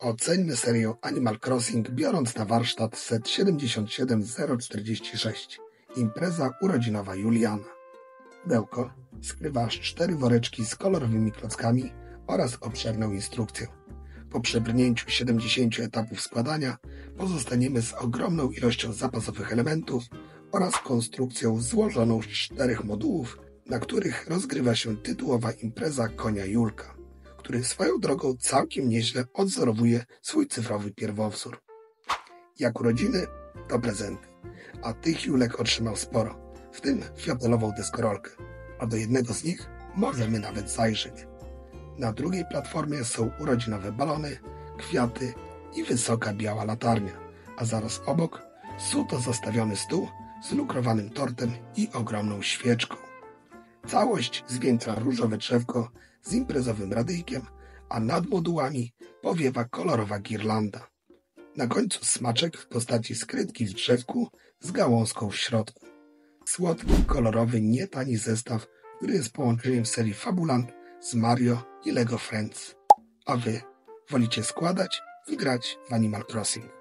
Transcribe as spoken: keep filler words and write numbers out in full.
Oceńmy serię Animal Crossing, biorąc na warsztat set siedemdziesiąt siedem zero czterdzieści sześć. Impreza urodzinowa Juliana. Pudełko skrywa aż cztery woreczki z kolorowymi klockami oraz obszerną instrukcję. Po przebrnięciu siedemdziesięciu etapów składania pozostaniemy z ogromną ilością zapasowych elementów oraz konstrukcją złożoną z czterech modułów, na których rozgrywa się tytułowa impreza konia Julka, który swoją drogą całkiem nieźle odzorowuje swój cyfrowy pierwowzór. Jak urodziny, to prezenty, a tych Julek otrzymał sporo, w tym fiotelową deskorolkę, a do jednego z nich możemy nawet zajrzeć. Na drugiej platformie są urodzinowe balony, kwiaty i wysoka biała latarnia, a zaraz obok suto zastawiony stół z lukrowanym tortem i ogromną świeczką. Całość zwieńcza różowe drzewko z imprezowym radyjkiem, a nad modułami powiewa kolorowa girlanda. Na końcu smaczek w postaci skrytki w drzewku z gałązką w środku. Słodki, kolorowy, nietani zestaw, który jest połączeniem serii Fabuland z Mario i Lego Friends. A wy wolicie składać i grać w Animal Crossing?